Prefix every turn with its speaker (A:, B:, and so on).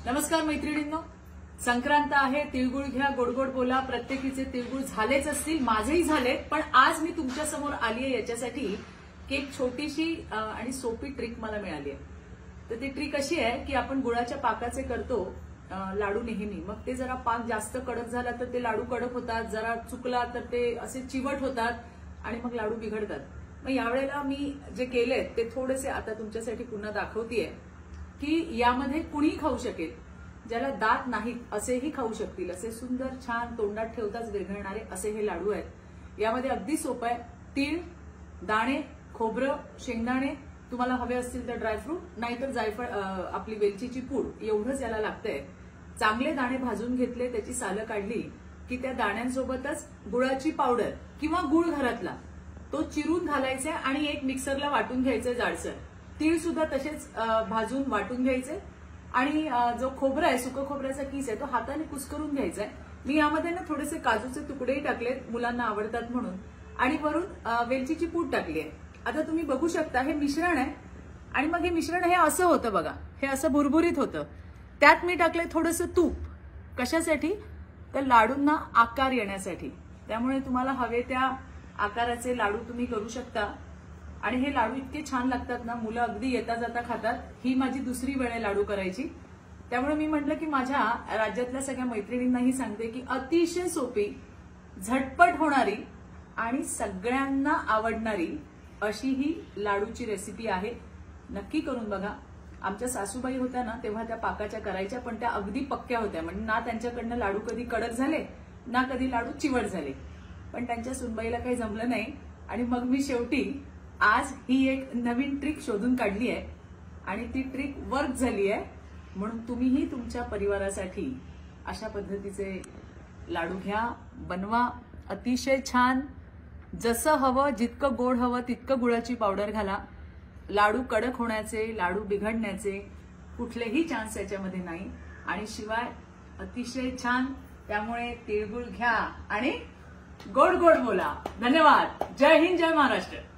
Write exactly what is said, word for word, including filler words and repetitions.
A: नमस्कार मैत्रिणींनो, संक्रांत आहे, तिळगुळ घ्या, गोड गोड बोला. प्रत्येकीचे तिळगुळ झालेच असतील, माझेही झालेत. पण आज मी तुमच्या समोर आली आहे याच्यासाठी की एक छोटीशी आणि सोपी ट्रिक मला मिळाली आहे. तर ती ट्रिक अशी आहे की आपण गुळाच्या पाकाचे करतो लाडू नेहमी. मग ते जरा पाक जास्त कडक झाला तर ते लाडू कडक होतात, जरा चुकला तर ते असे चिवट होतात आणि मग लाडू बिघडतात. मग यावेळेला मी जे केलेत ते थोडेसे आता तुमच्यासाठी पुन्हा दाखवतेय की यामध्ये कुणी खाऊ शकेल, ज्याला दात नाहीत असेही खाऊ शकतील. असे सुंदर छान तोंडात ठेवताच विरघळणारे असे हे लाडू आहेत. यामध्ये अगदी सोपं आहे. तीळ, दाणे, खोबरं, शेंगदाणे, तुम्हाला हवे असतील तर ड्रायफ्रूट, नाहीतर जायफळ, आपली वेलचीची पूड, एवढंच याला लागतंय. चांगले दाणे भाजून घेतले, त्याची सालं काढली की त्या दाण्यांसोबतच गुळाची पावडर किंवा गुळ घरातला तो चिरून घालायचा आणि एक मिक्सरला वाटून घ्यायचं जाडसर. तीळ सुद्धा तसेच भाजून वाटून घ्यायचे आणि जो खोबरा आहे, सुकं खोबऱ्याचा किस आहे, तो हाताने कुस्करून घ्यायचा आहे. मी यामध्ये ना थोडेसे काजूचे तुकडेही टाकलेत, मुलांना आवडतात म्हणून, आणि वरून वेलचीची पूड टाकली आहे. आता तुम्ही बघू शकता हे मिश्रण आहे आणि मग हे मिश्रण हे असं होतं बघा, हे असं भुरभुरीत होतं. त्यात मी टाकलंय थोडंसं तूप. कशासाठी? तर लाडूंना आकार येण्यासाठी. त्यामुळे तुम्हाला हवे त्या आकाराचे लाडू तुम्ही करू शकता. आणि हे लाडू इतके छान लागतात ना, मुलं अगदी येता जाता खातात. ही माझी दुसरी वेळ आहे लाडू करायची. त्यामुळे मी म्हटलं की माझ्या राज्यातल्या सगळ्या मैत्रिणींनाही सांगते की अतिशय सोपी, झटपट होणारी आणि सगळ्यांना आवडणारी अशी ही लाडूची रेसिपी आहे. नक्की करून बघा. आमच्या सासूबाई होत्या ना, तेव्हा त्या पाकाच्या करायच्या, पण त्या अगदी पक्क्या होत्या. म्हणजे ना त्यांच्याकडनं लाडू कधी कडक झाले ना कधी लाडू चिवट झाले. पण त्यांच्या सुनबाईला काही जमलं नाही आणि मग मी शेवटी आज ही एक नवीन ट्रिक शोधून काढली आहे आणि ती ट्रिक वर्क झाली आहे. म्हणून तुम्हीही तुमच्या परिवारासाठी अशा पद्धतीचे लाडू घ्या, बनवा. अतिशय छान, जसं हवं, जितकं गोड हवं तितकं गुळाची पावडर घाला. लाडू कडक होण्याचे, लाडू बिघडण्याचे कुठलेही चान्स याच्यामध्ये नाही. आणि शिवाय अतिशय छान. त्यामुळे तिळगुळ घ्या आणि गोड गोड बोला. धन्यवाद. जय हिंद, जय महाराष्ट्र.